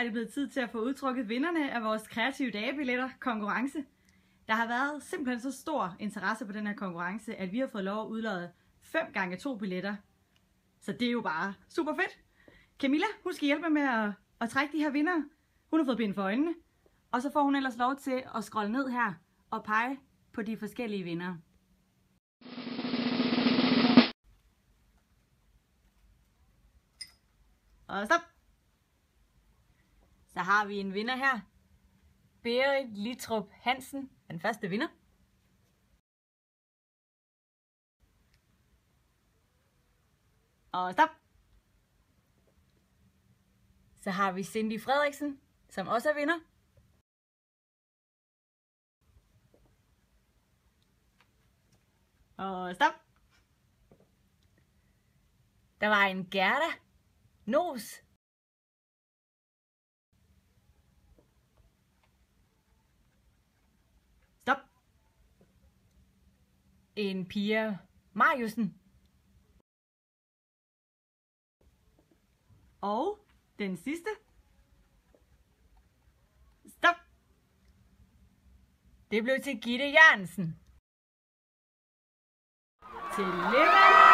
er det blevet tid til at få udtrukket vinderne af vores kreative dagebilletter konkurrence. Der har været simpelthen så stor interesse på den her konkurrence, at vi har fået lov at udlodde 5x2 billetter. Så det er jo bare super fedt. Camilla, hun skal hjælpe med at trække de her vinder. Hun har fået bind for øjnene. Og så får hun ellers lov til at scrolle ned her og pege på de forskellige vindere. Og stop! Så har vi en vinder her. Berit Litrup Hansen, den første vinder. Og stop! Så har vi Cindy Frederiksen, som også er vinder. Og stop! Der var en Gerda Nos. Stop! En Pia Mariussen. Og den sidste. Stop! Det blev til Gitte Jørgensen. Tillykke!